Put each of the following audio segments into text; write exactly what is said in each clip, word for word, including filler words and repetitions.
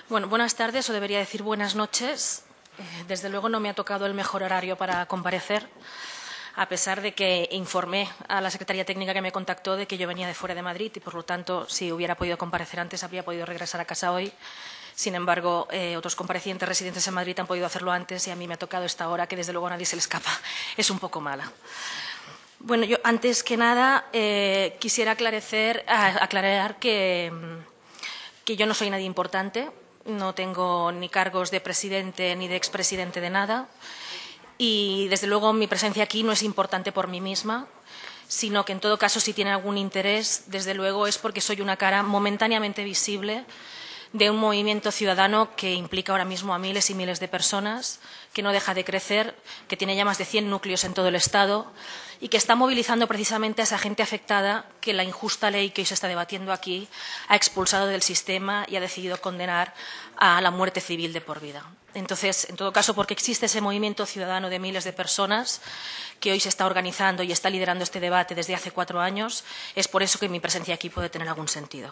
Bueno, buenas tardes, o debería decir buenas noches. Eh, desde luego no me ha tocado el mejor horario para comparecer, a pesar de que informé a la Secretaría Técnica que me contactó de que yo venía de fuera de Madrid y, por lo tanto, si hubiera podido comparecer antes, habría podido regresar a casa hoy. Sin embargo, eh, otros comparecientes residentes en Madrid han podido hacerlo antes y a mí me ha tocado esta hora que, desde luego, a nadie se le escapa. Es un poco mala. Bueno, yo, antes que nada, eh, quisiera aclarecer, aclarar que, que yo no soy nadie importante. No tengo ni cargos de presidente ni de expresidente de nada y, desde luego, mi presencia aquí no es importante por mí misma, sino que, en todo caso, si tiene algún interés, desde luego, es porque soy una cara momentáneamente visible de un movimiento ciudadano que implica ahora mismo a miles y miles de personas, que no deja de crecer, que tiene ya más de cien núcleos en todo el Estado y que está movilizando precisamente a esa gente afectada que la injusta ley que hoy se está debatiendo aquí ha expulsado del sistema y ha decidido condenar a la muerte civil de por vida. Entonces, en todo caso, porque existe ese movimiento ciudadano de miles de personas que hoy se está organizando y está liderando este debate desde hace cuatro años, es por eso que mi presencia aquí puede tener algún sentido.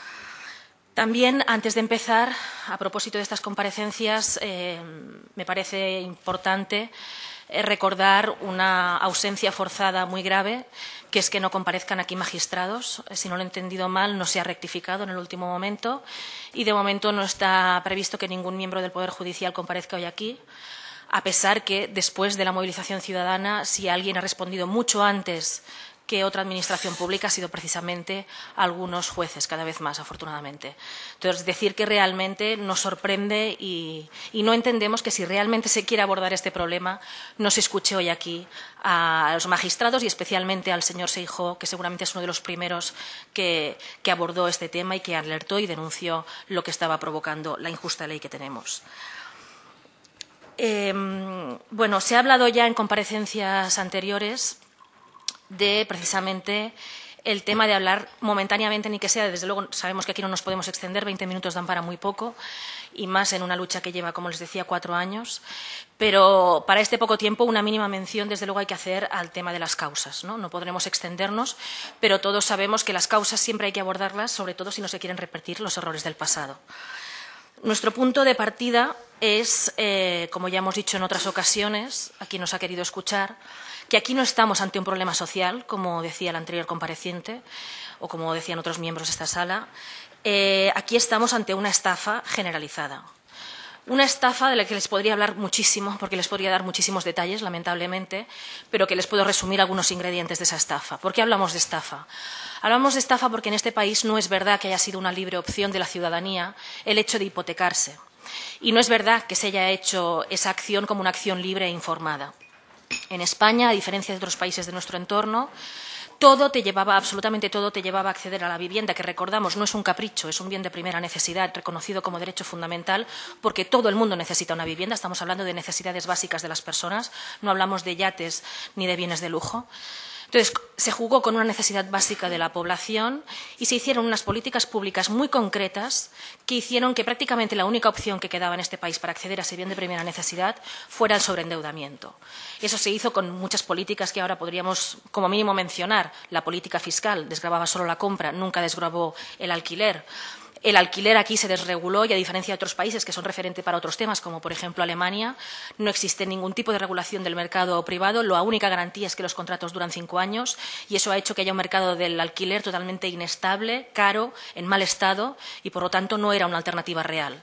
También, antes de empezar, a propósito de estas comparecencias, eh, me parece importante eh, recordar una ausencia forzada muy grave, que es que no comparezcan aquí magistrados. Si no lo he entendido mal, no se ha rectificado en el último momento y, de momento, no está previsto que ningún miembro del Poder Judicial comparezca hoy aquí, a pesar que, después de la movilización ciudadana, si alguien ha respondido mucho antes que otra administración pública ha sido precisamente algunos jueces, cada vez más, afortunadamente. Entonces, decir que realmente nos sorprende y, y no entendemos que, si realmente se quiere abordar este problema, no se escuche hoy aquí a los magistrados y especialmente al señor Seijóo, que seguramente es uno de los primeros que, que abordó este tema y que alertó y denunció lo que estaba provocando la injusta ley que tenemos. Eh, bueno, se ha hablado ya en comparecencias anteriores de precisamente el tema de hablar momentáneamente, ni que sea, desde luego sabemos que aquí no nos podemos extender, veinte minutos dan para muy poco, y más en una lucha que lleva, como les decía, cuatro años, pero para este poco tiempo una mínima mención, desde luego, hay que hacer al tema de las causas, ¿no? No podremos extendernos, pero todos sabemos que las causas siempre hay que abordarlas, sobre todo si no se quieren repetir los errores del pasado. Nuestro punto de partida es, eh, como ya hemos dicho en otras ocasiones, aquí nos ha querido escuchar, que aquí no estamos ante un problema social, como decía el anterior compareciente, o como decían otros miembros de esta sala. Eh, aquí estamos ante una estafa generalizada. Una estafa de la que les podría hablar muchísimo, porque les podría dar muchísimos detalles, lamentablemente, pero que les puedo resumir algunos ingredientes de esa estafa. ¿Por qué hablamos de estafa? Hablamos de estafa porque en este país no es verdad que haya sido una libre opción de la ciudadanía el hecho de hipotecarse. Y no es verdad que se haya hecho esa acción como una acción libre e informada. En España, a diferencia de otros países de nuestro entorno, todo te llevaba, absolutamente todo te llevaba a acceder a la vivienda, que, recordamos, no es un capricho, es un bien de primera necesidad reconocido como derecho fundamental, porque todo el mundo necesita una vivienda. Estamos hablando de necesidades básicas de las personas, no hablamos de yates ni de bienes de lujo. Entonces, se jugó con una necesidad básica de la población y se hicieron unas políticas públicas muy concretas que hicieron que prácticamente la única opción que quedaba en este país para acceder a ese bien de primera necesidad fuera el sobreendeudamiento. Eso se hizo con muchas políticas que ahora podríamos, como mínimo, mencionar. La política fiscal desgravaba solo la compra, nunca desgravó el alquiler. El alquiler aquí se desreguló y, a diferencia de otros países que son referente para otros temas, como por ejemplo Alemania, no existe ningún tipo de regulación del mercado privado. La única garantía es que los contratos duran cinco años y eso ha hecho que haya un mercado del alquiler totalmente inestable, caro, en mal estado y, por lo tanto, no era una alternativa real.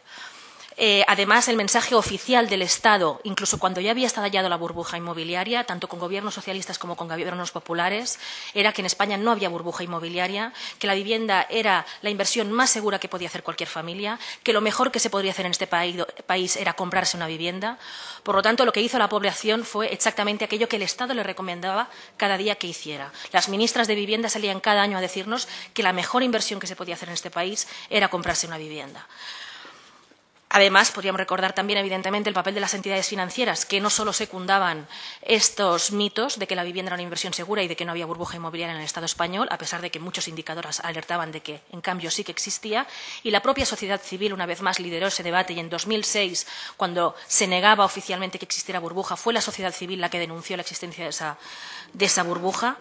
Eh, además, el mensaje oficial del Estado, incluso cuando ya había estallado la burbuja inmobiliaria, tanto con gobiernos socialistas como con gobiernos populares, era que en España no había burbuja inmobiliaria, que la vivienda era la inversión más segura que podía hacer cualquier familia, que lo mejor que se podría hacer en este país era comprarse una vivienda. Por lo tanto, lo que hizo la población fue exactamente aquello que el Estado le recomendaba cada día que hiciera. Las ministras de Vivienda salían cada año a decirnos que la mejor inversión que se podía hacer en este país era comprarse una vivienda. Además, podríamos recordar también, evidentemente, el papel de las entidades financieras, que no solo secundaban estos mitos de que la vivienda era una inversión segura y de que no había burbuja inmobiliaria en el Estado español, a pesar de que muchos indicadores alertaban de que, en cambio, sí que existía, y la propia sociedad civil, una vez más, lideró ese debate, y en dos mil seis, cuando se negaba oficialmente que existiera burbuja, fue la sociedad civil la que denunció la existencia de esa, de esa burbuja.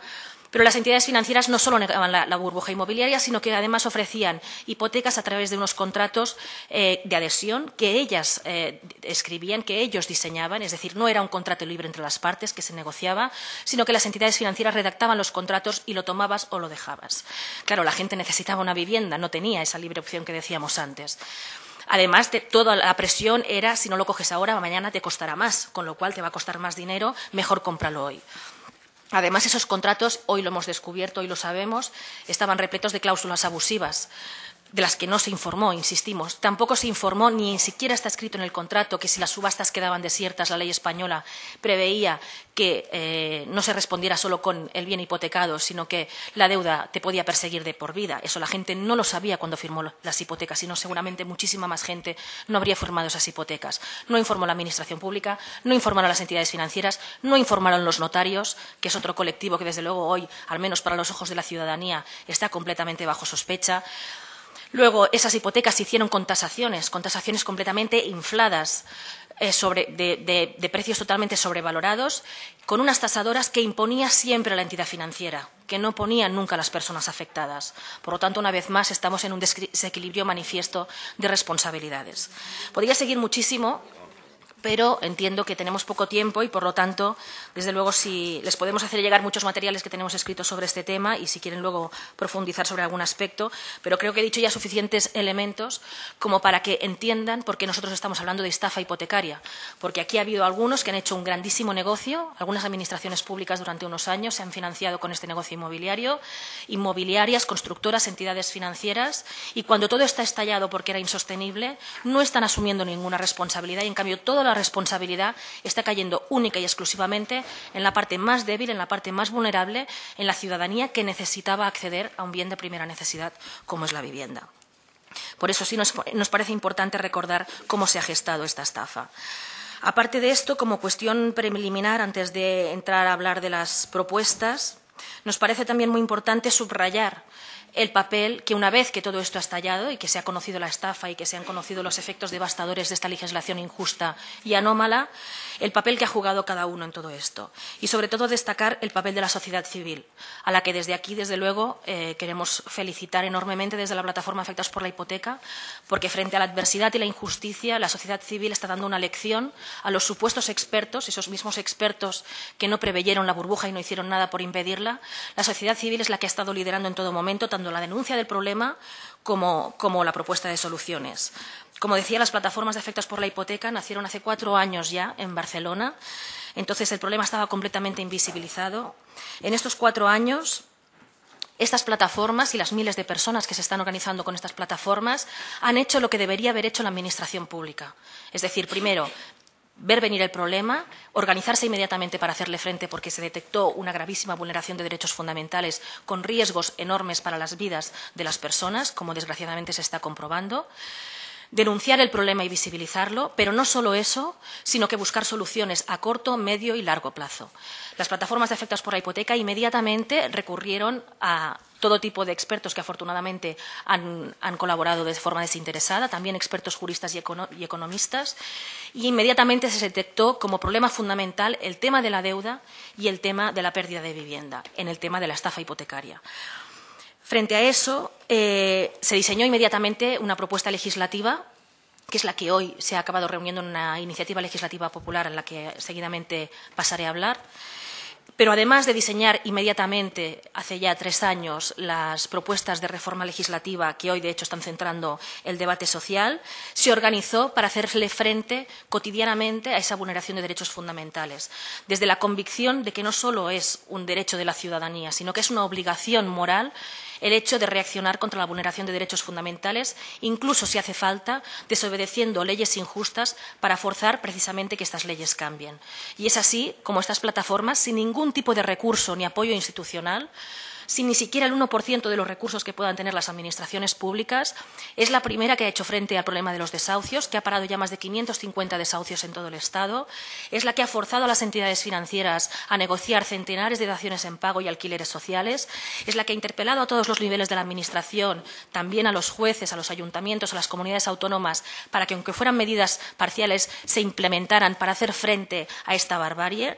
Pero las entidades financieras no solo negaban la, la burbuja inmobiliaria, sino que además ofrecían hipotecas a través de unos contratos eh, de adhesión que ellas eh, escribían, que ellos diseñaban, es decir, no era un contrato libre entre las partes que se negociaba, sino que las entidades financieras redactaban los contratos y lo tomabas o lo dejabas. Claro, la gente necesitaba una vivienda, no tenía esa libre opción que decíamos antes. Además, de, toda la presión era, si no lo coges ahora, mañana te costará más, con lo cual te va a costar más dinero, mejor cómpralo hoy. Además, esos contratos, hoy lo hemos descubierto, hoy lo sabemos, estaban repletos de cláusulas abusivas, de las que no se informó, insistimos. Tampoco se informó, ni siquiera está escrito en el contrato, que si las subastas quedaban desiertas, la ley española preveía que eh, no se respondiera solo con el bien hipotecado, sino que la deuda te podía perseguir de por vida. Eso la gente no lo sabía cuando firmó las hipotecas, sino seguramente muchísima más gente no habría firmado esas hipotecas. No informó la Administración Pública, no informaron las entidades financieras, no informaron los notarios, que es otro colectivo que desde luego hoy, al menos para los ojos de la ciudadanía, está completamente bajo sospecha. Luego, esas hipotecas se hicieron con tasaciones, con tasaciones completamente infladas, eh, sobre, de, de, de precios totalmente sobrevalorados, con unas tasadoras que imponía siempre la entidad financiera, que no ponían nunca a las personas afectadas. Por lo tanto, una vez más, estamos en un desequilibrio manifiesto de responsabilidades. Podría seguir muchísimo, pero entiendo que tenemos poco tiempo y, por lo tanto, desde luego, si les podemos hacer llegar muchos materiales que tenemos escritos sobre este tema y si quieren luego profundizar sobre algún aspecto, pero creo que he dicho ya suficientes elementos como para que entiendan por qué nosotros estamos hablando de estafa hipotecaria, porque aquí ha habido algunos que han hecho un grandísimo negocio, algunas administraciones públicas durante unos años se han financiado con este negocio inmobiliario, inmobiliarias, constructoras, entidades financieras, y cuando todo está estallado porque era insostenible, no están asumiendo ninguna responsabilidad y, en cambio, toda la La responsabilidad está cayendo única y exclusivamente en la parte más débil, en la parte más vulnerable, en la ciudadanía que necesitaba acceder a un bien de primera necesidad como es la vivienda. Por eso sí nos, nos parece importante recordar cómo se ha gestado esta estafa. Aparte de esto, como cuestión preliminar, antes de entrar a hablar de las propuestas, nos parece también muy importante subrayar el papel que, una vez que todo esto ha estallado y que se ha conocido la estafa y que se han conocido los efectos devastadores de esta legislación injusta y anómala, el papel que ha jugado cada uno en todo esto. Y, sobre todo, destacar el papel de la sociedad civil, a la que desde aquí, desde luego, eh, queremos felicitar enormemente desde la plataforma Afectados por la Hipoteca, porque frente a la adversidad y la injusticia, la sociedad civil está dando una lección a los supuestos expertos, esos mismos expertos que no preveyeron la burbuja y no hicieron nada por impedirla. La sociedad civil es la que ha estado liderando en todo momento, tanto la denuncia del problema como, como la propuesta de soluciones. Como decía, las plataformas de afectados por la hipoteca nacieron hace cuatro años ya en Barcelona. Entonces, el problema estaba completamente invisibilizado. En estos cuatro años, estas plataformas y las miles de personas que se están organizando con estas plataformas han hecho lo que debería haber hecho la Administración Pública. Es decir, primero, ver venir el problema, organizarse inmediatamente para hacerle frente porque se detectó una gravísima vulneración de derechos fundamentales con riesgos enormes para las vidas de las personas, como desgraciadamente se está comprobando. Denunciar el problema y visibilizarlo, pero no solo eso, sino que buscar soluciones a corto, medio y largo plazo. Las plataformas de afectados por la hipoteca inmediatamente recurrieron a todo tipo de expertos que afortunadamente han, han colaborado de forma desinteresada, también expertos juristas y, econo y economistas, y inmediatamente se detectó como problema fundamental el tema de la deuda y el tema de la pérdida de vivienda, en el tema de la estafa hipotecaria. Frente a eso, eh, se diseñó inmediatamente una propuesta legislativa, que es la que hoy se ha acabado reuniendo en una iniciativa legislativa popular en la que seguidamente pasaré a hablar. Pero además de diseñar inmediatamente, hace ya tres años, las propuestas de reforma legislativa que hoy, de hecho, están centrando el debate social, se organizó para hacerle frente cotidianamente a esa vulneración de derechos fundamentales, desde la convicción de que no solo es un derecho de la ciudadanía, sino que es una obligación moral el hecho de reaccionar contra la vulneración de derechos fundamentales, incluso si hace falta, desobedeciendo leyes injustas para forzar precisamente que estas leyes cambien. Y es así como estas plataformas, sin ningún tipo de recurso ni apoyo institucional, sin ni siquiera el uno por ciento de los recursos que puedan tener las administraciones públicas, es la primera que ha hecho frente al problema de los desahucios, que ha parado ya más de quinientos cincuenta desahucios en todo el Estado, es la que ha forzado a las entidades financieras a negociar centenares de daciones en pago y alquileres sociales, es la que ha interpelado a todos los niveles de la Administración, también a los jueces, a los ayuntamientos, a las comunidades autónomas, para que, aunque fueran medidas parciales, se implementaran para hacer frente a esta barbarie.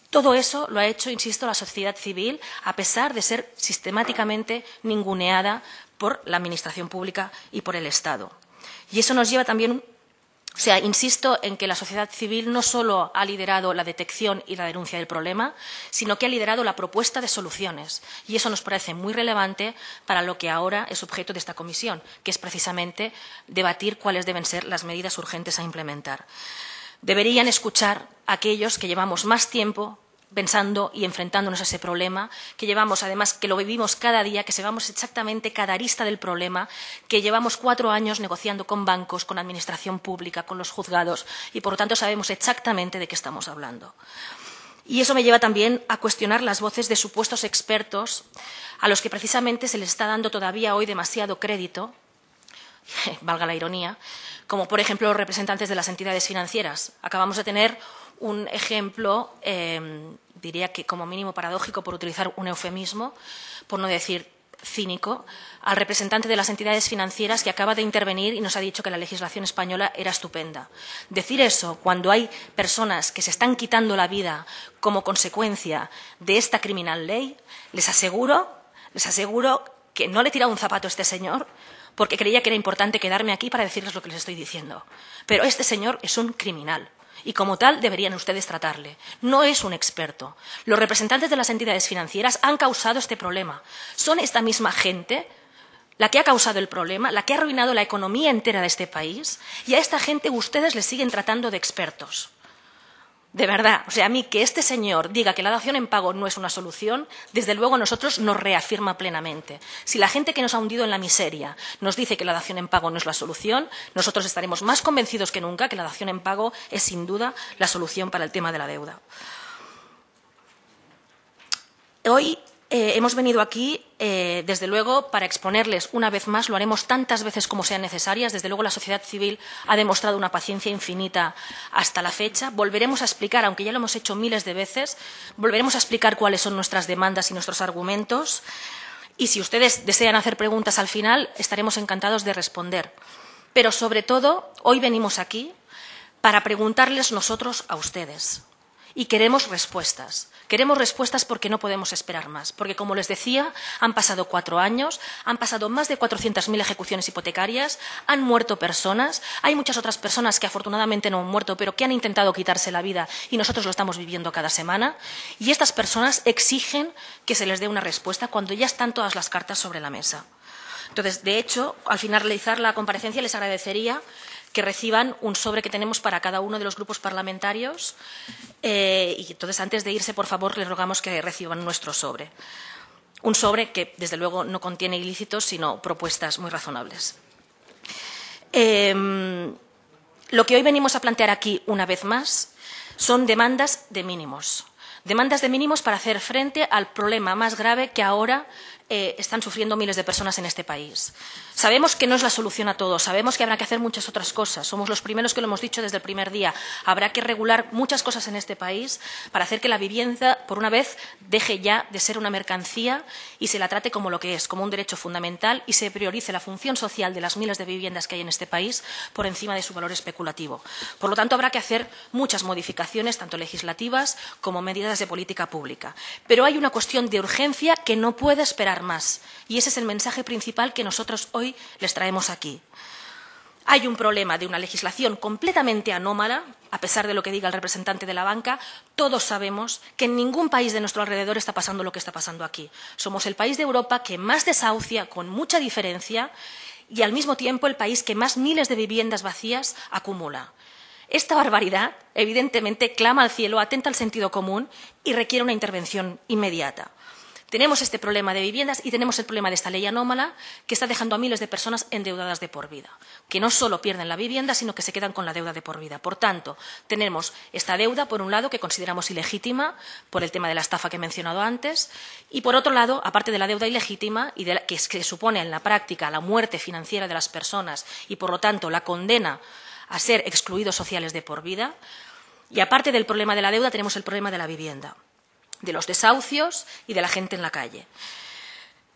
Todo eso lo ha hecho, insisto, la sociedad civil, a pesar de ser sistemáticamente ninguneada por la Administración pública y por el Estado. Y eso nos lleva también, o sea, insisto en que la sociedad civil no solo ha liderado la detección y la denuncia del problema, sino que ha liderado la propuesta de soluciones. Y eso nos parece muy relevante para lo que ahora es objeto de esta comisión, que es precisamente debatir cuáles deben ser las medidas urgentes a implementar. Deberían escuchar a aquellos que llevamos más tiempo pensando y enfrentándonos a ese problema, que llevamos, además, que lo vivimos cada día, que sabemos exactamente cada arista del problema, que llevamos cuatro años negociando con bancos, con administración pública, con los juzgados, y, por lo tanto, sabemos exactamente de qué estamos hablando. Y eso me lleva también a cuestionar las voces de supuestos expertos a los que precisamente se les está dando todavía hoy demasiado crédito, valga la ironía, como, por ejemplo, los representantes de las entidades financieras. Acabamos de tener un ejemplo, eh, diría que como mínimo paradójico, por utilizar un eufemismo, por no decir cínico, al representante de las entidades financieras que acaba de intervenir y nos ha dicho que la legislación española era estupenda. Decir eso cuando hay personas que se están quitando la vida como consecuencia de esta criminal ley, les aseguro, les aseguro que no le he tirado un zapato a este señor porque creía que era importante quedarme aquí para decirles lo que les estoy diciendo. Pero este señor es un criminal. Y como tal deberían ustedes tratarle. No es un experto. Los representantes de las entidades financieras han causado este problema. Son esta misma gente la que ha causado el problema, la que ha arruinado la economía entera de este país, y a esta gente ustedes les siguen tratando de expertos. De verdad, o sea, a mí que este señor diga que la dación en pago no es una solución, desde luego a nosotros nos reafirma plenamente. Si la gente que nos ha hundido en la miseria nos dice que la dación en pago no es la solución, nosotros estaremos más convencidos que nunca que la dación en pago es sin duda la solución para el tema de la deuda. Hoy eh, hemos venido aquí, eh, desde luego, para exponerles una vez más, lo haremos tantas veces como sean necesarias. Desde luego, la sociedad civil ha demostrado una paciencia infinita hasta la fecha. Volveremos a explicar, aunque ya lo hemos hecho miles de veces, volveremos a explicar cuáles son nuestras demandas y nuestros argumentos. Y si ustedes desean hacer preguntas al final, estaremos encantados de responder. Pero, sobre todo, hoy venimos aquí para preguntarles nosotros a ustedes. Y queremos respuestas. Queremos respuestas porque no podemos esperar más. Porque, como les decía, han pasado cuatro años, han pasado más de cuatrocientas mil ejecuciones hipotecarias, han muerto personas, hay muchas otras personas que afortunadamente no han muerto, pero que han intentado quitarse la vida y nosotros lo estamos viviendo cada semana. Y estas personas exigen que se les dé una respuesta cuando ya están todas las cartas sobre la mesa. Entonces, de hecho, al finalizar la comparecencia les agradecería que reciban un sobre que tenemos para cada uno de los grupos parlamentarios. Eh, y entonces, antes de irse, por favor, les rogamos que reciban nuestro sobre. Un sobre que, desde luego, no contiene ilícitos, sino propuestas muy razonables. Eh, lo que hoy venimos a plantear aquí, una vez más, son demandas de mínimos. Demandas de mínimos para hacer frente al problema más grave que ahora eh, están sufriendo miles de personas en este país. Sabemos que no es la solución a todo, sabemos que habrá que hacer muchas otras cosas. Somos los primeros que lo hemos dicho desde el primer día. Habrá que regular muchas cosas en este país para hacer que la vivienda, por una vez, deje ya de ser una mercancía y se la trate como lo que es, como un derecho fundamental, y se priorice la función social de las miles de viviendas que hay en este país por encima de su valor especulativo. Por lo tanto, habrá que hacer muchas modificaciones, tanto legislativas como medidas de política pública. Pero hay una cuestión de urgencia que no puede esperar más, y ese es el mensaje principal que nosotros hoy les traemos aquí. Hay un problema de una legislación completamente anómala, a pesar de lo que diga el representante de la banca. Todos sabemos que en ningún país de nuestro alrededor está pasando lo que está pasando aquí. Somos el país de Europa que más desahucia, con mucha diferencia, y al mismo tiempo el país que más miles de viviendas vacías acumula. Esta barbaridad, evidentemente, clama al cielo, atenta al sentido común y requiere una intervención inmediata. Tenemos este problema de viviendas y tenemos el problema de esta ley anómala que está dejando a miles de personas endeudadas de por vida, que no solo pierden la vivienda, sino que se quedan con la deuda de por vida. Por tanto, tenemos esta deuda, por un lado, que consideramos ilegítima por el tema de la estafa que he mencionado antes, y por otro lado, aparte de la deuda ilegítima, y de la, que, que supone en la práctica la muerte financiera de las personas y, por lo tanto, la condena a ser excluidos sociales de por vida, y aparte del problema de la deuda, tenemos el problema de la vivienda, de los desahucios y de la gente en la calle.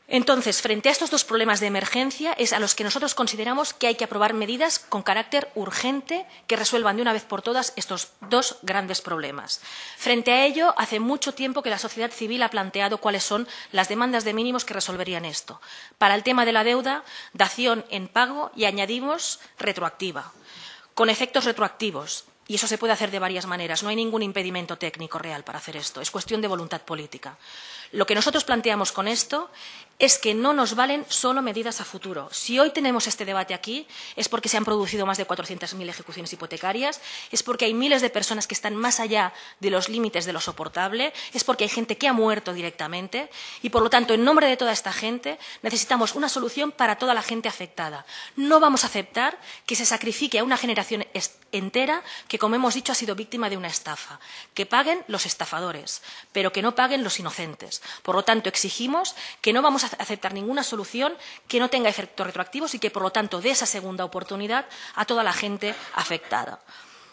Entonces, frente a estos dos problemas de emergencia, es a los que nosotros consideramos que hay que aprobar medidas con carácter urgente que resuelvan de una vez por todas estos dos grandes problemas. Frente a ello, hace mucho tiempo que la sociedad civil ha planteado cuáles son las demandas de mínimos que resolverían esto. Para el tema de la deuda, dación en pago y añadimos retroactiva, con efectos retroactivos. Y eso se puede hacer de varias maneras. No hay ningún impedimento técnico real para hacer esto. Es cuestión de voluntad política. Lo que nosotros planteamos con esto es que no nos valen solo medidas a futuro. Si hoy tenemos este debate aquí es porque se han producido más de cuatrocientas mil ejecuciones hipotecarias, es porque hay miles de personas que están más allá de los límites de lo soportable, es porque hay gente que ha muerto directamente y, por lo tanto, en nombre de toda esta gente, necesitamos una solución para toda la gente afectada. No vamos a aceptar que se sacrifique a una generación entera que, como hemos dicho, ha sido víctima de una estafa. Que paguen los estafadores, pero que no paguen los inocentes. Por lo tanto, exigimos que no vamos a aceptar ninguna solución que no tenga efectos retroactivos y que, por lo tanto, dé esa segunda oportunidad a toda la gente afectada.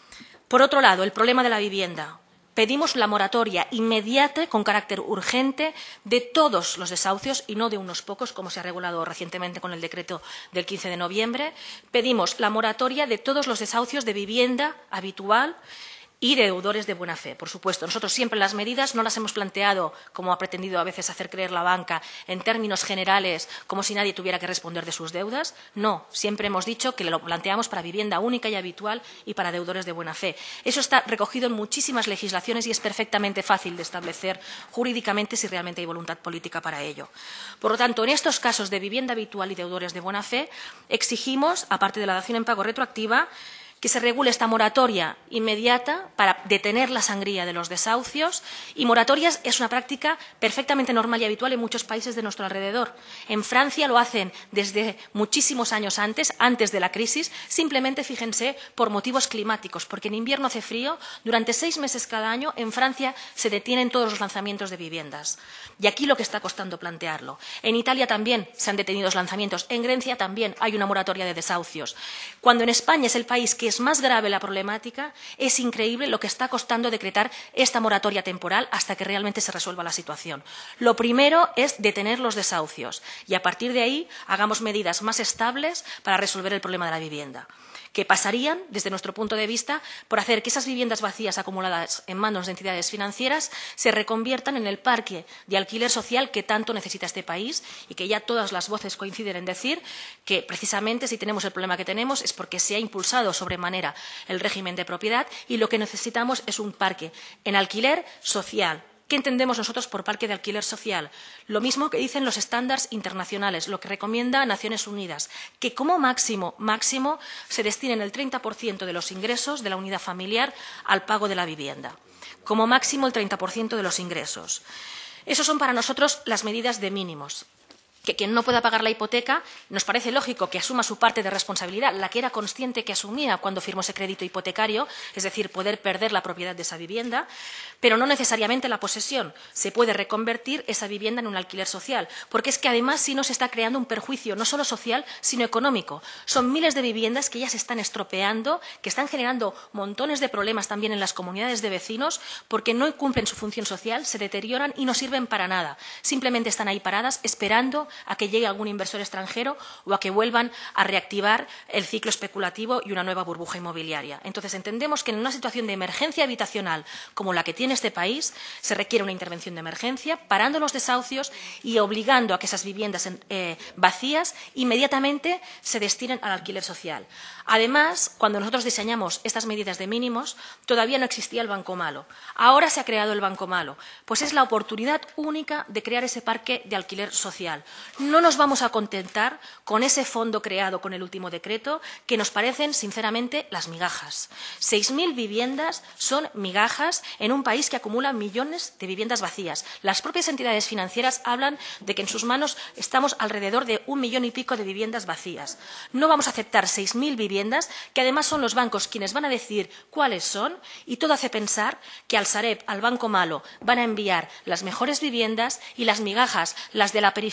Por otro lado, el problema de la vivienda. Pedimos la moratoria inmediata, con carácter urgente, de todos los desahucios y no de unos pocos, como se ha regulado recientemente con el decreto del quince de noviembre. Pedimos la moratoria de todos los desahucios de vivienda habitual y de deudores de buena fe. Por supuesto, nosotros siempre las medidas no las hemos planteado, como ha pretendido a veces hacer creer la banca, en términos generales, como si nadie tuviera que responder de sus deudas. No, siempre hemos dicho que lo planteamos para vivienda única y habitual y para deudores de buena fe. Eso está recogido en muchísimas legislaciones y es perfectamente fácil de establecer jurídicamente si realmente hay voluntad política para ello. Por lo tanto, en estos casos de vivienda habitual y deudores de buena fe, exigimos, aparte de la dación en pago retroactiva, que se regule esta moratoria inmediata para detener la sangría de los desahucios. Y moratorias es una práctica perfectamente normal y habitual en muchos países de nuestro alrededor. En Francia lo hacen desde muchísimos años antes, antes de la crisis, simplemente, fíjense, por motivos climáticos, porque en invierno hace frío, durante seis meses cada año en Francia se detienen todos los lanzamientos de viviendas. Y aquí lo que está costando plantearlo. En Italia también se han detenido los lanzamientos, en Grecia también hay una moratoria de desahucios. Cuando en España es el país que es más grave la problemática, es increíble lo que está costando decretar esta moratoria temporal hasta que realmente se resuelva la situación. Lo primero es detener los desahucios y, a partir de ahí, hagamos medidas más estables para resolver el problema de la vivienda, que pasarían, desde nuestro punto de vista, por hacer que esas viviendas vacías acumuladas en manos de entidades financieras se reconviertan en el parque de alquiler social que tanto necesita este país y que ya todas las voces coinciden en decir que, precisamente, si tenemos el problema que tenemos es porque se ha impulsado sobremanera el régimen de propiedad y lo que necesitamos es un parque en alquiler social. ¿Qué entendemos nosotros por parque de alquiler social? Lo mismo que dicen los estándares internacionales, lo que recomienda Naciones Unidas, que como máximo, máximo se destinen el treinta por ciento de los ingresos de la unidad familiar al pago de la vivienda. Como máximo el treinta por ciento de los ingresos. Esas son para nosotros las medidas de mínimos. Que quien no pueda pagar la hipoteca, nos parece lógico que asuma su parte de responsabilidad, la que era consciente que asumía cuando firmó ese crédito hipotecario, es decir, poder perder la propiedad de esa vivienda, pero no necesariamente la posesión. Se puede reconvertir esa vivienda en un alquiler social, porque es que además sí nos está creando un perjuicio no solo social, sino económico. Son miles de viviendas que ya se están estropeando, que están generando montones de problemas también en las comunidades de vecinos, porque no cumplen su función social, se deterioran y no sirven para nada. Simplemente están ahí paradas esperando a que llegue algún inversor extranjero o a que vuelvan a reactivar el ciclo especulativo y una nueva burbuja inmobiliaria. Entonces, entendemos que en una situación de emergencia habitacional como la que tiene este país, se requiere una intervención de emergencia, parando los desahucios y obligando a que esas viviendas eh, vacías inmediatamente se destinen al alquiler social. Además, cuando nosotros diseñamos estas medidas de mínimos, todavía no existía el Banco Malo. Ahora se ha creado el Banco Malo, pues es la oportunidad única de crear ese parque de alquiler social. No nos vamos a contentar con ese fondo creado con el último decreto, que nos parecen, sinceramente, las migajas. Seis mil viviendas son migajas en un país que acumula millones de viviendas vacías. Las propias entidades financieras hablan de que en sus manos estamos alrededor de un millón y pico de viviendas vacías. No vamos a aceptar seis mil viviendas, que además son los bancos quienes van a decidir cuáles son, y todo hace pensar que al Sareb, al Banco Malo, van a enviar las mejores viviendas y las migajas, las de la periferia,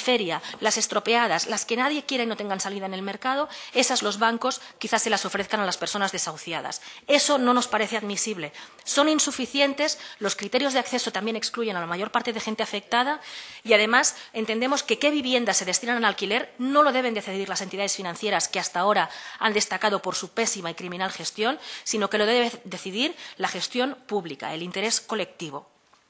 las estropeadas, las que nadie quiere y no tengan salida en el mercado, esas los bancos quizás se las ofrezcan a las personas desahuciadas. Eso no nos parece admisible. Son insuficientes, los criterios de acceso también excluyen a la mayor parte de gente afectada y, además, entendemos que qué viviendas se destinan al alquiler no lo deben decidir las entidades financieras que hasta ahora han destacado por su pésima y criminal gestión, sino que lo debe decidir la gestión pública, el interés colectivo.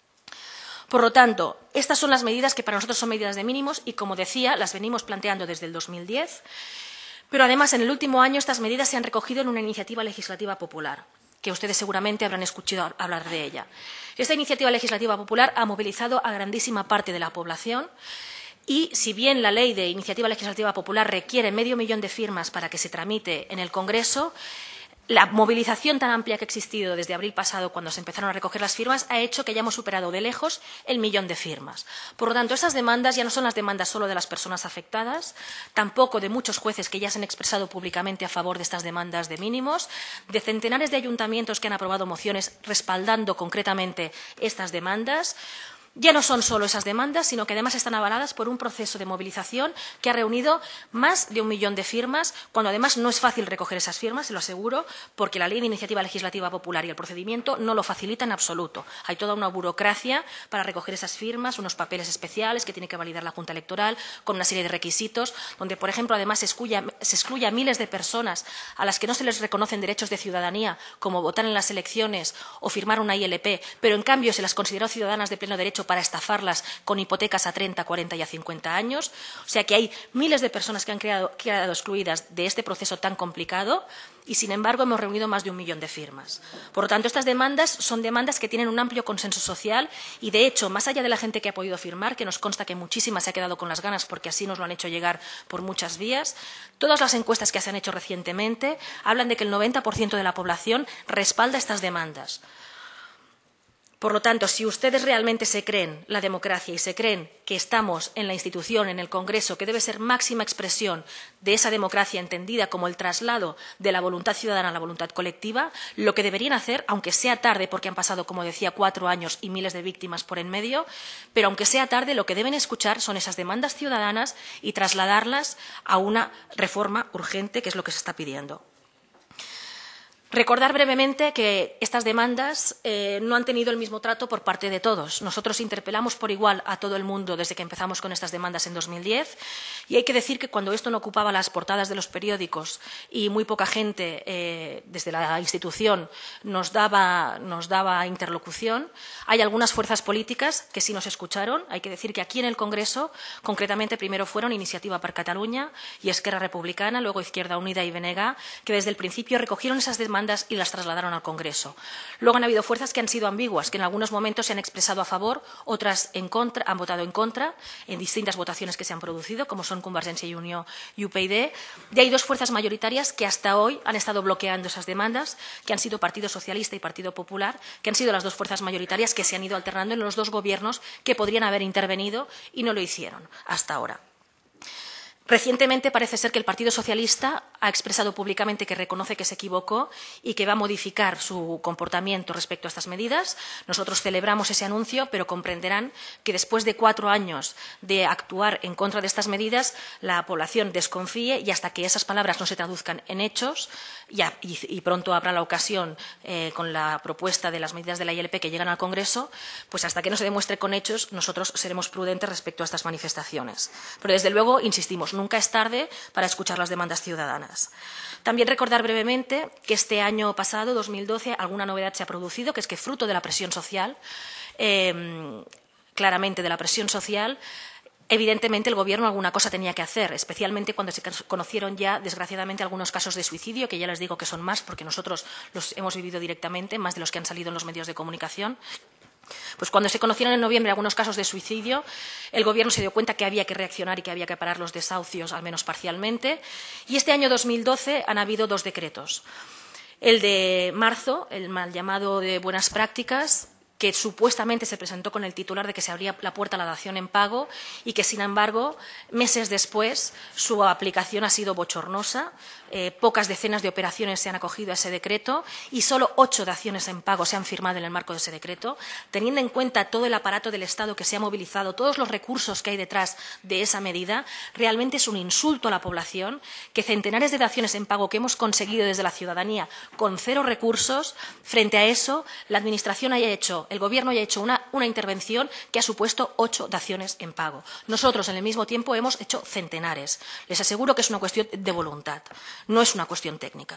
Por lo tanto, estas son las medidas que para nosotros son medidas de mínimos y, como decía, las venimos planteando desde el dos mil diez, pero además en el último año estas medidas se han recogido en una iniciativa legislativa popular, que ustedes seguramente habrán escuchado hablar de ella. Esta iniciativa legislativa popular ha movilizado a grandísima parte de la población y, si bien la ley de iniciativa legislativa popular requiere medio millón de firmas para que se tramite en el Congreso, la movilización tan amplia que ha existido desde abril pasado, cuando se empezaron a recoger las firmas, ha hecho que hayamos superado de lejos el millón de firmas. Por lo tanto, esas demandas ya no son las demandas solo de las personas afectadas, tampoco de muchos jueces que ya se han expresado públicamente a favor de estas demandas de mínimos, de centenares de ayuntamientos que han aprobado mociones respaldando concretamente estas demandas. Ya no son solo esas demandas, sino que además están avaladas por un proceso de movilización que ha reunido más de un millón de firmas, cuando además no es fácil recoger esas firmas, se lo aseguro, porque la Ley de Iniciativa Legislativa Popular y el procedimiento no lo facilita en absoluto. Hay toda una burocracia para recoger esas firmas, unos papeles especiales que tiene que validar la Junta Electoral, con una serie de requisitos, donde, por ejemplo, además se excluye, se excluye a miles de personas a las que no se les reconocen derechos de ciudadanía, como votar en las elecciones o firmar una I L P, pero en cambio se las consideró ciudadanas de pleno derecho para estafarlas con hipotecas a treinta, cuarenta y a cincuenta años. O sea que hay miles de personas que han quedado, quedado excluidas de este proceso tan complicado y, sin embargo, hemos reunido más de un millón de firmas. Por lo tanto, estas demandas son demandas que tienen un amplio consenso social y, de hecho, más allá de la gente que ha podido firmar, que nos consta que muchísima se ha quedado con las ganas porque así nos lo han hecho llegar por muchas vías, todas las encuestas que se han hecho recientemente hablan de que el noventa por ciento de la población respalda estas demandas. Por lo tanto, si ustedes realmente se creen la democracia y se creen que estamos en la institución, en el Congreso, que debe ser máxima expresión de esa democracia entendida como el traslado de la voluntad ciudadana a la voluntad colectiva, lo que deberían hacer, aunque sea tarde, porque han pasado, como decía, cuatro años y miles de víctimas por en medio, pero aunque sea tarde, lo que deben escuchar son esas demandas ciudadanas y trasladarlas a una reforma urgente, que es lo que se está pidiendo. Recordar brevemente que estas demandas eh, no han tenido el mismo trato por parte de todos. Nosotros interpelamos por igual a todo el mundo desde que empezamos con estas demandas en dos mil diez y hay que decir que cuando esto no ocupaba las portadas de los periódicos y muy poca gente eh, desde la institución nos daba, nos daba interlocución, hay algunas fuerzas políticas que sí nos escucharon. Hay que decir que aquí en el Congreso, concretamente, primero fueron Iniciativa per Catalunya y Esquerra Republicana, luego Izquierda Unida y B N G, que desde el principio recogieron esas demandas y las trasladaron al Congreso. Luego han habido fuerzas que han sido ambiguas, que en algunos momentos se han expresado a favor, otras en contra, han votado en contra, en distintas votaciones que se han producido, como son Convergencia y Unió y U P YD. Y hay dos fuerzas mayoritarias que hasta hoy han estado bloqueando esas demandas, que han sido Partido Socialista y Partido Popular, que han sido las dos fuerzas mayoritarias que se han ido alternando en los dos gobiernos que podrían haber intervenido y no lo hicieron hasta ahora. Recientemente parece ser que el Partido Socialista ha expresado públicamente que reconoce que se equivocó y que va a modificar su comportamiento respecto a estas medidas. Nosotros celebramos ese anuncio, pero comprenderán que después de cuatro años de actuar en contra de estas medidas, la población desconfíe y hasta que esas palabras no se traduzcan en hechos, ya, y, y pronto habrá la ocasión eh, con la propuesta de las medidas de la I L P que llegan al Congreso, pues hasta que no se demuestre con hechos, nosotros seremos prudentes respecto a estas manifestaciones. Pero desde luego, insistimos, nunca es tarde para escuchar las demandas ciudadanas. También recordar brevemente que este año pasado, dos mil doce, alguna novedad se ha producido, que es que fruto de la presión social, eh, claramente de la presión social, evidentemente el Gobierno alguna cosa tenía que hacer, especialmente cuando se conocieron ya, desgraciadamente, algunos casos de suicidio, que ya les digo que son más porque nosotros los hemos vivido directamente, más de los que han salido en los medios de comunicación. Pues cuando se conocieron en noviembre algunos casos de suicidio, el Gobierno se dio cuenta que había que reaccionar y que había que parar los desahucios, al menos parcialmente. Y este año dos mil doce han habido dos decretos. El de marzo, el mal llamado de buenas prácticas, que supuestamente se presentó con el titular de que se abría la puerta a la dación en pago y que, sin embargo, meses después su aplicación ha sido bochornosa. Eh, pocas decenas de operaciones se han acogido a ese decreto y solo ocho daciones en pago se han firmado en el marco de ese decreto. Teniendo en cuenta todo el aparato del Estado que se ha movilizado, todos los recursos que hay detrás de esa medida, realmente es un insulto a la población que centenares de daciones en pago que hemos conseguido desde la ciudadanía con cero recursos, frente a eso, la Administración haya hecho, el Gobierno haya hecho una, una intervención que ha supuesto ocho daciones en pago. Nosotros, en el mismo tiempo, hemos hecho centenares. Les aseguro que es una cuestión de voluntad, no es una cuestión técnica.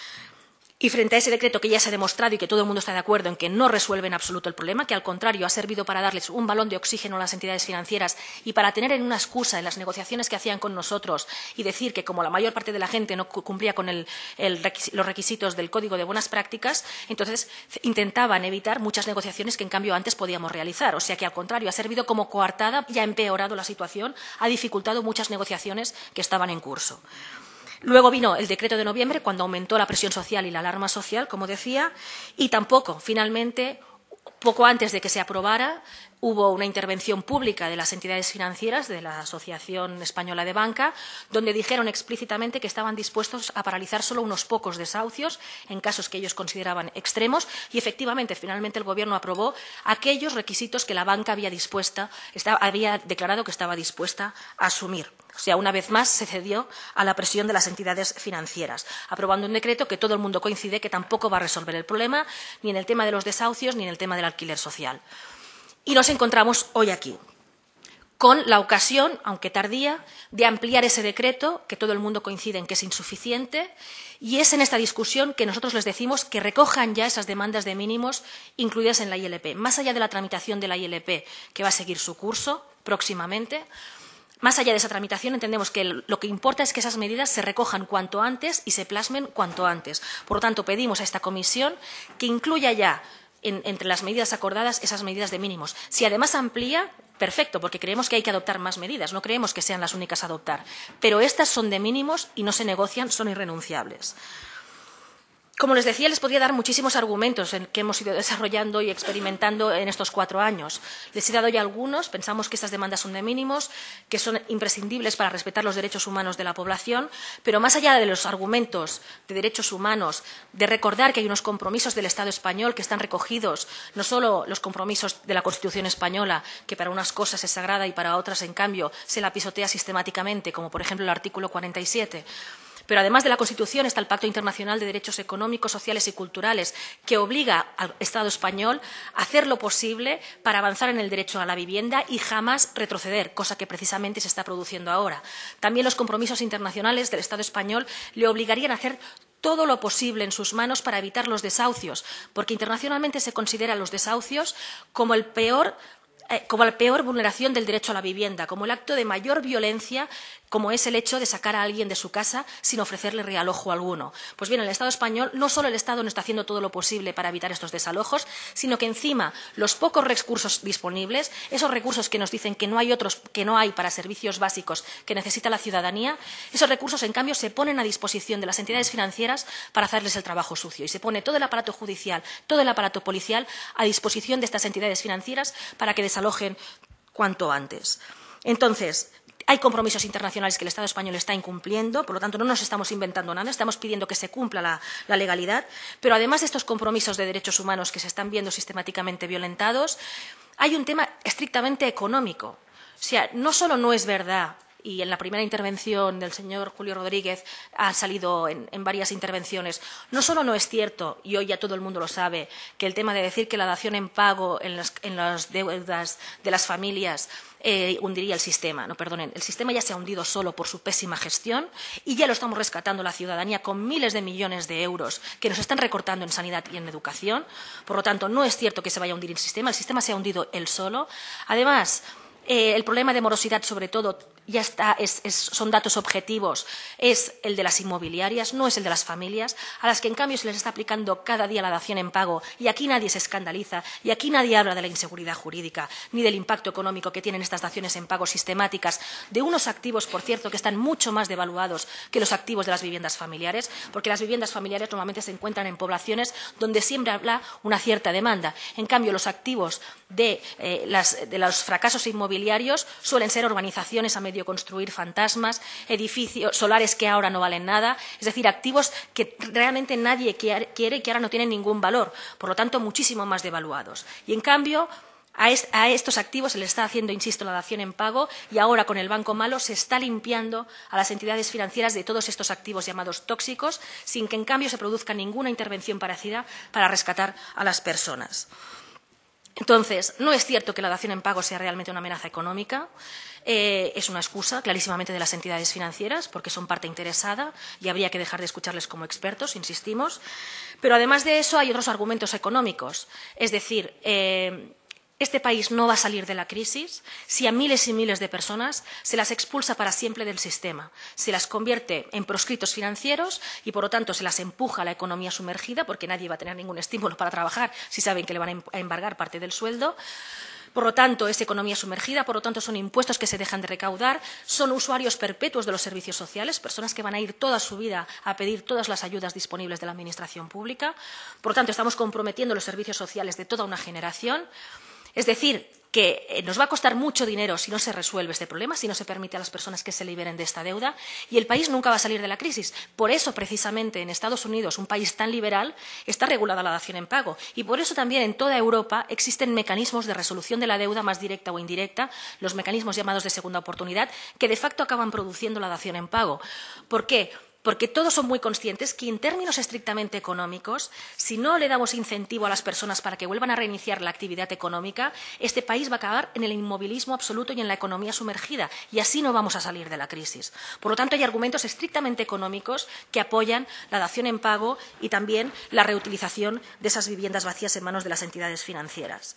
Y frente a ese decreto que ya se ha demostrado y que todo el mundo está de acuerdo en que no resuelve en absoluto el problema, que al contrario ha servido para darles un balón de oxígeno a las entidades financieras y para tener en una excusa en las negociaciones que hacían con nosotros y decir que como la mayor parte de la gente no cumplía con el, el, los requisitos del Código de Buenas Prácticas, entonces intentaban evitar muchas negociaciones que en cambio antes podíamos realizar. O sea que al contrario ha servido como coartada y ha empeorado la situación, ha dificultado muchas negociaciones que estaban en curso. Luego vino el decreto de noviembre, cuando aumentó la presión social y la alarma social, como decía, y tampoco, finalmente, poco antes de que se aprobara, hubo una intervención pública de las entidades financieras, de la Asociación Española de Banca, donde dijeron explícitamente que estaban dispuestos a paralizar solo unos pocos desahucios en casos que ellos consideraban extremos y, efectivamente, finalmente el Gobierno aprobó aquellos requisitos que la banca había, dispuesta, estaba, había declarado que estaba dispuesta a asumir. O sea, una vez más se cedió a la presión de las entidades financieras, aprobando un decreto que todo el mundo coincide que tampoco va a resolver el problema, ni en el tema de los desahucios ni en el tema del alquiler social. Y nos encontramos hoy aquí, con la ocasión, aunque tardía, de ampliar ese decreto, que todo el mundo coincide en que es insuficiente, y es en esta discusión que nosotros les decimos que recojan ya esas demandas de mínimos incluidas en la I L P. Más allá de la tramitación de la I L P, que va a seguir su curso próximamente, más allá de esa tramitación, entendemos que lo que importa es que esas medidas se recojan cuanto antes y se plasmen cuanto antes. Por lo tanto, pedimos a esta comisión que incluya ya En, entre las medidas acordadas esas medidas de mínimos. Si además amplía, perfecto, porque creemos que hay que adoptar más medidas, no creemos que sean las únicas a adoptar. Pero estas son de mínimos y no se negocian, son irrenunciables. Como les decía, les podría dar muchísimos argumentos en que hemos ido desarrollando y experimentando en estos cuatro años. Les he dado ya algunos. Pensamos que estas demandas son de mínimos, que son imprescindibles para respetar los derechos humanos de la población, pero más allá de los argumentos de derechos humanos, de recordar que hay unos compromisos del Estado español que están recogidos, no solo los compromisos de la Constitución española, que para unas cosas es sagrada y para otras, en cambio, se la pisotea sistemáticamente, como por ejemplo el artículo cuarenta y siete, pero además de la Constitución está el Pacto Internacional de Derechos Económicos, Sociales y Culturales, que obliga al Estado español a hacer lo posible para avanzar en el derecho a la vivienda y jamás retroceder, cosa que precisamente se está produciendo ahora. También los compromisos internacionales del Estado español le obligarían a hacer todo lo posible en sus manos para evitar los desahucios, porque internacionalmente se consideran los desahucios como el peor como la peor vulneración del derecho a la vivienda, como el acto de mayor violencia, como es el hecho de sacar a alguien de su casa sin ofrecerle realojo alguno. Pues bien, en el Estado español no solo el Estado no está haciendo todo lo posible para evitar estos desalojos, sino que encima los pocos recursos disponibles, esos recursos que nos dicen que no hay otros, que no hay para servicios básicos que necesita la ciudadanía, esos recursos en cambio se ponen a disposición de las entidades financieras para hacerles el trabajo sucio y se pone todo el aparato judicial, todo el aparato policial a disposición de estas entidades financieras para que desalojen cuanto antes. Entonces, hay compromisos internacionales que el Estado español está incumpliendo, por lo tanto, no nos estamos inventando nada, estamos pidiendo que se cumpla la, la legalidad, pero además de estos compromisos de derechos humanos que se están viendo sistemáticamente violentados, hay un tema estrictamente económico. O sea, no solo no es verdad, y en la primera intervención del señor Julio Rodríguez ha salido en, en varias intervenciones, no solo no es cierto, y hoy ya todo el mundo lo sabe, que el tema de decir que la dación en pago en las, en las deudas de las familias eh, hundiría el sistema. No, perdonen, el sistema ya se ha hundido solo por su pésima gestión y ya lo estamos rescatando la ciudadanía con miles de millones de euros que nos están recortando en sanidad y en educación. Por lo tanto, no es cierto que se vaya a hundir el sistema, el sistema se ha hundido él solo. Además, eh, el problema de morosidad, sobre todo, ya está, es, es, son datos objetivos, es el de las inmobiliarias, no es el de las familias, a las que en cambio se les está aplicando cada día la dación en pago, y aquí nadie se escandaliza, y aquí nadie habla de la inseguridad jurídica, ni del impacto económico que tienen estas daciones en pago sistemáticas, de unos activos, por cierto, que están mucho más devaluados que los activos de las viviendas familiares, porque las viviendas familiares normalmente se encuentran en poblaciones donde siempre habla una cierta demanda. En cambio, los activos de, eh, las, de los fracasos inmobiliarios suelen ser urbanizaciones a medio construir, fantasmas, edificios solares que ahora no valen nada, es decir, activos que realmente nadie quiere y que ahora no tienen ningún valor, por lo tanto, muchísimo más devaluados. Y, en cambio, a, est a estos activos se les está haciendo, insisto, la dación en pago, y ahora, con el Banco Malo, se está limpiando a las entidades financieras de todos estos activos llamados tóxicos, sin que, en cambio, se produzca ninguna intervención parecida para rescatar a las personas. Entonces, no es cierto que la dación en pago sea realmente una amenaza económica. Eh, es una excusa, clarísimamente, de las entidades financieras, porque son parte interesada y habría que dejar de escucharles como expertos, insistimos. Pero, además de eso, hay otros argumentos económicos. Es decir, eh, este país no va a salir de la crisis si a miles y miles de personas se las expulsa para siempre del sistema, se las convierte en proscritos financieros y, por lo tanto, se las empuja a la economía sumergida, porque nadie va a tener ningún estímulo para trabajar si saben que le van a embargar parte del sueldo. Por lo tanto, es economía sumergida, por lo tanto, son impuestos que se dejan de recaudar, son usuarios perpetuos de los servicios sociales, personas que van a ir toda su vida a pedir todas las ayudas disponibles de la Administración pública. Por lo tanto, estamos comprometiendo los servicios sociales de toda una generación. Es decir, que nos va a costar mucho dinero si no se resuelve este problema, si no se permite a las personas que se liberen de esta deuda, y el país nunca va a salir de la crisis. Por eso, precisamente, en Estados Unidos, un país tan liberal, está regulada la dación en pago. Y por eso también en toda Europa existen mecanismos de resolución de la deuda más directa o indirecta, los mecanismos llamados de segunda oportunidad, que de facto acaban produciendo la dación en pago. ¿Por qué? Porque todos son muy conscientes que, en términos estrictamente económicos, si no le damos incentivo a las personas para que vuelvan a reiniciar la actividad económica, este país va a acabar en el inmovilismo absoluto y en la economía sumergida, y así no vamos a salir de la crisis. Por lo tanto, hay argumentos estrictamente económicos que apoyan la dación en pago y también la reutilización de esas viviendas vacías en manos de las entidades financieras.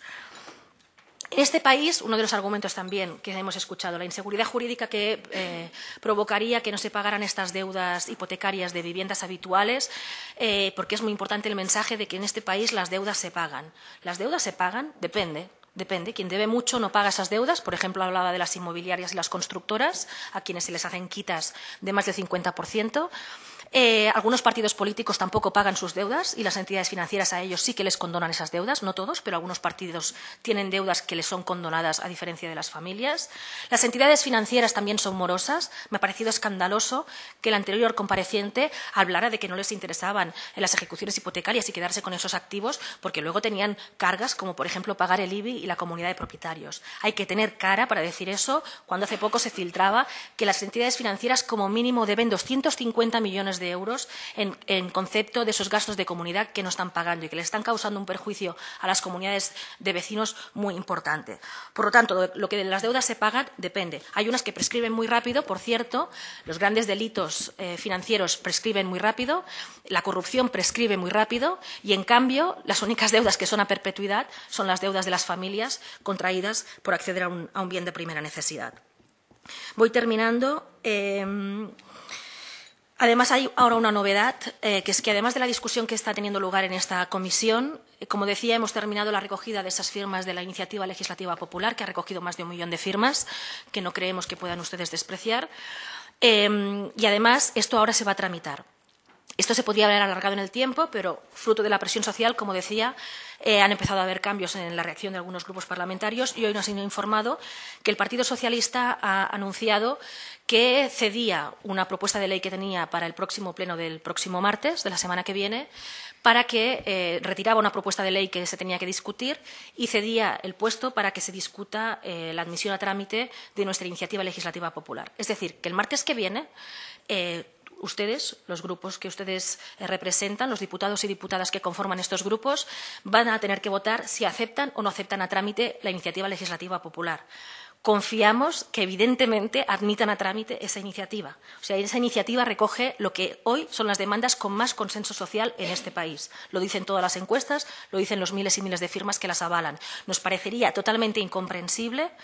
En este país, uno de los argumentos también que hemos escuchado, la inseguridad jurídica que eh, provocaría que no se pagaran estas deudas hipotecarias de viviendas habituales, eh, porque es muy importante el mensaje de que en este país las deudas se pagan. ¿Las deudas se pagan? Depende. Depende. Quien debe mucho no paga esas deudas. Por ejemplo, hablaba de las inmobiliarias y las constructoras, a quienes se les hacen quitas de más del cincuenta por ciento. Eh, algunos partidos políticos tampoco pagan sus deudas y las entidades financieras a ellos sí que les condonan esas deudas, no todos, pero algunos partidos tienen deudas que les son condonadas a diferencia de las familias. Las entidades financieras también son morosas. Me ha parecido escandaloso que el anterior compareciente hablara de que no les interesaban en las ejecuciones hipotecarias y quedarse con esos activos porque luego tenían cargas como, por ejemplo, pagar el I B I y la comunidad de propietarios. Hay que tener cara para decir eso cuando hace poco se filtraba que las entidades financieras como mínimo deben doscientos cincuenta millones de euros en, en concepto de esos gastos de comunidad que no están pagando y que le están causando un perjuicio a las comunidades de vecinos muy importante. Por lo tanto, lo que de las deudas se pagan depende. Hay unas que prescriben muy rápido, por cierto, los grandes delitos eh, financieros prescriben muy rápido, la corrupción prescribe muy rápido y, en cambio, las únicas deudas que son a perpetuidad son las deudas de las familias contraídas por acceder a un, a un bien de primera necesidad. Voy terminando. Eh, Además, hay ahora una novedad, eh, que es que, además de la discusión que está teniendo lugar en esta comisión, eh, como decía, hemos terminado la recogida de esas firmas de la Iniciativa Legislativa Popular, que ha recogido más de un millón de firmas, que no creemos que puedan ustedes despreciar. Eh, y, además, esto ahora se va a tramitar. Esto se podía haber alargado en el tiempo, pero fruto de la presión social, como decía, eh, han empezado a haber cambios en la reacción de algunos grupos parlamentarios y hoy nos han informado que el Partido Socialista ha anunciado que cedía una propuesta de ley que tenía para el próximo pleno del próximo martes, de la semana que viene, para que eh, retiraba una propuesta de ley que se tenía que discutir y cedía el puesto para que se discuta eh, la admisión a trámite de nuestra iniciativa legislativa popular. Es decir, que el martes que viene eh, ustedes, los grupos que ustedes eh, representan, los diputados y diputadas que conforman estos grupos, van a tener que votar si aceptan o no aceptan a trámite la iniciativa legislativa popular. Confiamos que, evidentemente, admitan a trámite esa iniciativa. O sea, esa iniciativa recoge lo que hoy son las demandas con más consenso social en este país. Lo dicen todas las encuestas, lo dicen los miles y miles de firmas que las avalan. Nos parecería totalmente incomprensible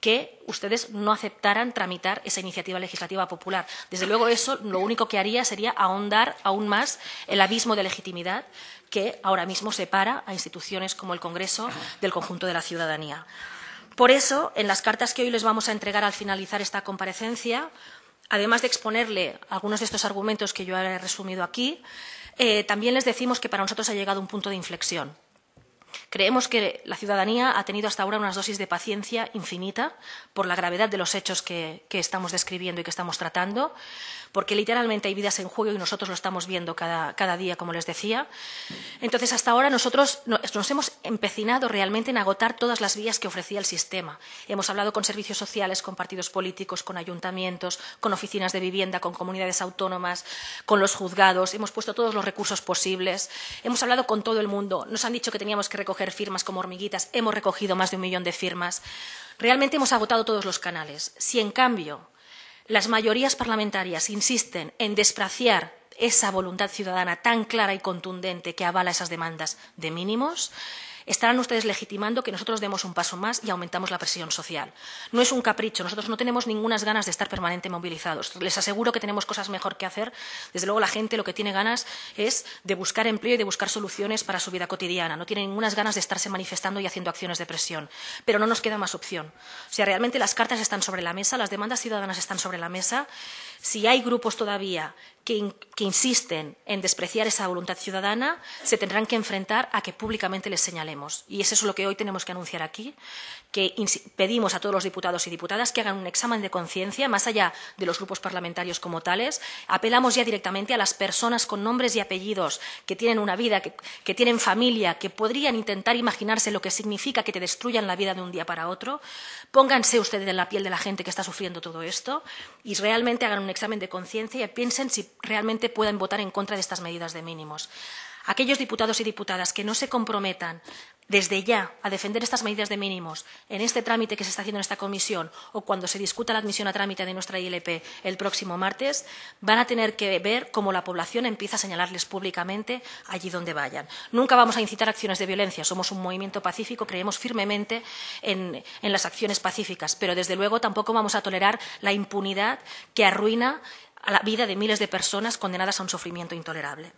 que ustedes no aceptaran tramitar esa iniciativa legislativa popular. Desde luego, eso lo único que haría sería ahondar aún más el abismo de legitimidad que ahora mismo separa a instituciones como el Congreso del conjunto de la ciudadanía. Por eso, en las cartas que hoy les vamos a entregar al finalizar esta comparecencia, además de exponerle algunos de estos argumentos que yo he resumido aquí, eh, también les decimos que para nosotros ha llegado un punto de inflexión. Creemos que la ciudadanía ha tenido hasta ahora unas dosis de paciencia infinita por la gravedad de los hechos que, que estamos describiendo y que estamos tratando, porque literalmente hay vidas en juego y nosotros lo estamos viendo cada, cada día, como les decía. Entonces, hasta ahora nosotros nos hemos empecinado realmente en agotar todas las vías que ofrecía el sistema. Hemos hablado con servicios sociales, con partidos políticos, con ayuntamientos, con oficinas de vivienda, con comunidades autónomas, con los juzgados. Hemos puesto todos los recursos posibles. Hemos hablado con todo el mundo. Nos han dicho que teníamos que recoger firmas como hormiguitas. Hemos recogido más de un millón de firmas. Realmente hemos agotado todos los canales. Si, en cambio, las mayorías parlamentarias insisten en despreciar esa voluntad ciudadana tan clara y contundente que avala esas demandas de mínimos, estarán ustedes legitimando que nosotros demos un paso más y aumentamos la presión social. No es un capricho, nosotros no tenemos ninguna ganas de estar permanentemente movilizados. Les aseguro que tenemos cosas mejor que hacer. Desde luego, la gente lo que tiene ganas es de buscar empleo y de buscar soluciones para su vida cotidiana. No tiene ninguna ganas de estarse manifestando y haciendo acciones de presión. Pero no nos queda más opción. O sea, realmente las cartas están sobre la mesa, las demandas ciudadanas están sobre la mesa. Si hay grupos todavía que, in, que insisten en despreciar esa voluntad ciudadana, se tendrán que enfrentar a que públicamente les señalemos. Y es eso lo que hoy tenemos que anunciar aquí, que pedimos a todos los diputados y diputadas que hagan un examen de conciencia, más allá de los grupos parlamentarios como tales. Apelamos ya directamente a las personas con nombres y apellidos que tienen una vida, que, que tienen familia, que podrían intentar imaginarse lo que significa que te destruyan la vida de un día para otro. Pónganse ustedes en la piel de la gente que está sufriendo todo esto y realmente hagan un examen de conciencia y piensen si realmente pueden votar en contra de estas medidas de mínimos. Aquellos diputados y diputadas que no se comprometan desde ya a defender estas medidas de mínimos en este trámite que se está haciendo en esta comisión o cuando se discuta la admisión a trámite de nuestra I L P el próximo martes, van a tener que ver cómo la población empieza a señalarles públicamente allí donde vayan. Nunca vamos a incitar acciones de violencia. Somos un movimiento pacífico, creemos firmemente en, en las acciones pacíficas, pero desde luego tampoco vamos a tolerar la impunidad que arruina a la vida de miles de personas condenadas a un sufrimiento intolerable.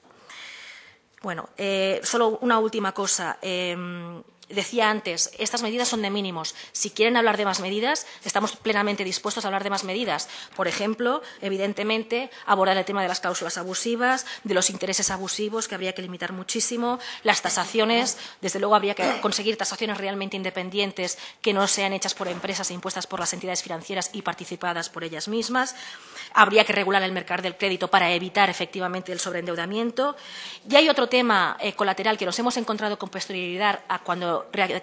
Bueno, eh, solo una última cosa. Eh, decía antes, estas medidas son de mínimos. Si quieren hablar de más medidas, estamos plenamente dispuestos a hablar de más medidas. Por ejemplo, evidentemente, abordar el tema de las cláusulas abusivas, de los intereses abusivos, que habría que limitar muchísimo, las tasaciones. Desde luego, habría que conseguir tasaciones realmente independientes que no sean hechas por empresas e impuestas por las entidades financieras y participadas por ellas mismas. Habría que regular el mercado del crédito para evitar efectivamente el sobreendeudamiento. Y hay otro tema eh, colateral que nos hemos encontrado con posterioridad a cuando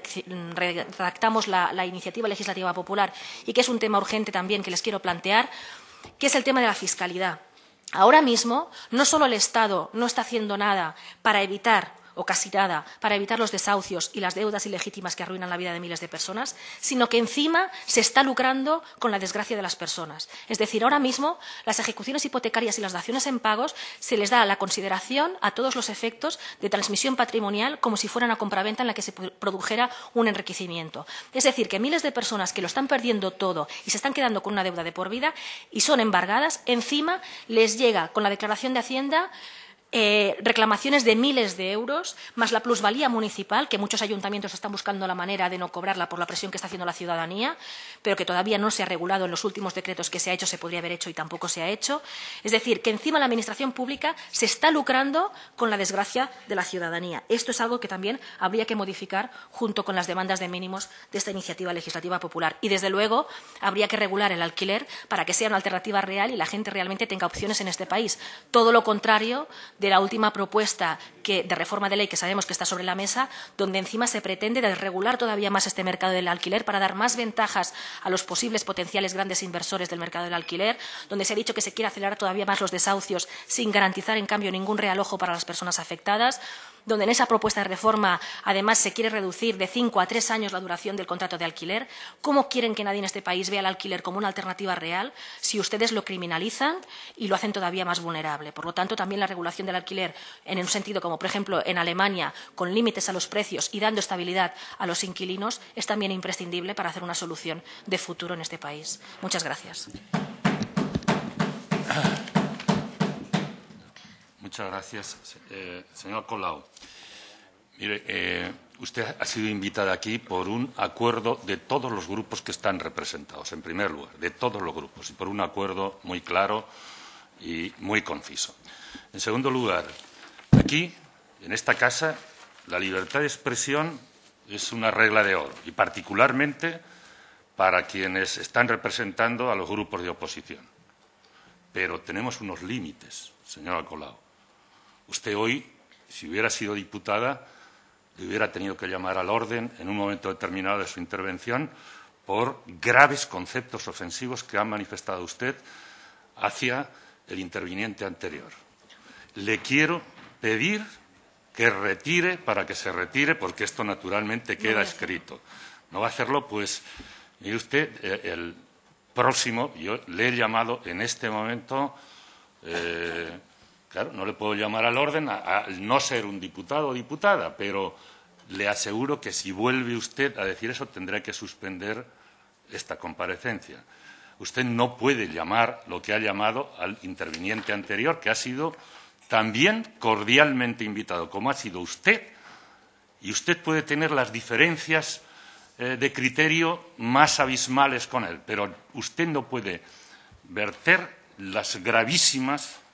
redactamos la, la iniciativa legislativa popular y que es un tema urgente también que les quiero plantear, que es el tema de la fiscalidad. Ahora mismo, no solo el Estado no está haciendo nada para evitar o casi nada, para evitar los desahucios y las deudas ilegítimas que arruinan la vida de miles de personas, sino que encima se está lucrando con la desgracia de las personas. Es decir, ahora mismo las ejecuciones hipotecarias y las daciones en pagos se les da la consideración a todos los efectos de transmisión patrimonial como si fuera una compraventa en la que se produjera un enriquecimiento. Es decir, que miles de personas que lo están perdiendo todo y se están quedando con una deuda de por vida y son embargadas, encima les llega con la declaración de Hacienda Eh, reclamaciones de miles de euros, más la plusvalía municipal, que muchos ayuntamientos están buscando la manera de no cobrarla por la presión que está haciendo la ciudadanía, pero que todavía no se ha regulado en los últimos decretos que se ha hecho, se podría haber hecho y tampoco se ha hecho. Es decir, que encima la Administración pública se está lucrando con la desgracia de la ciudadanía. Esto es algo que también habría que modificar junto con las demandas de mínimos de esta iniciativa legislativa popular. Y, desde luego, habría que regular el alquiler para que sea una alternativa real y la gente realmente tenga opciones en este país. Todo lo contrario de la última propuesta que, de reforma de ley que sabemos que está sobre la mesa, donde encima se pretende desregular todavía más este mercado del alquiler para dar más ventajas a los posibles potenciales grandes inversores del mercado del alquiler, donde se ha dicho que se quiere acelerar todavía más los desahucios sin garantizar, en cambio, ningún realojo para las personas afectadas, donde en esa propuesta de reforma además se quiere reducir de cinco a tres años la duración del contrato de alquiler. ¿Cómo quieren que nadie en este país vea el alquiler como una alternativa real si ustedes lo criminalizan y lo hacen todavía más vulnerable? Por lo tanto, también la regulación del alquiler en un sentido como, por ejemplo, en Alemania, con límites a los precios y dando estabilidad a los inquilinos, es también imprescindible para hacer una solución de futuro en este país. Muchas gracias. Muchas gracias, eh, señor Colau. Mire, eh, usted ha sido invitada aquí por un acuerdo de todos los grupos que están representados, en primer lugar, de todos los grupos, y por un acuerdo muy claro y muy conciso. En segundo lugar, aquí, en esta casa, la libertad de expresión es una regla de oro, y particularmente para quienes están representando a los grupos de oposición. Pero tenemos unos límites, señora Colau. Usted hoy, si hubiera sido diputada, le hubiera tenido que llamar al orden en un momento determinado de su intervención por graves conceptos ofensivos que ha manifestado usted hacia el interviniente anterior. Le quiero pedir que retire, para que se retire, porque esto naturalmente queda no escrito. No va a hacerlo, pues, mire usted, el próximo, yo le he llamado en este momento, eh, claro, no le puedo llamar al orden al no ser un diputado o diputada, pero le aseguro que si vuelve usted a decir eso tendrá que suspender esta comparecencia. Usted no puede llamar lo que ha llamado al interviniente anterior, que ha sido también cordialmente invitado, como ha sido usted, y usted puede tener las diferencias eh, de criterio más abismales con él, pero usted no puede verter las gravísimas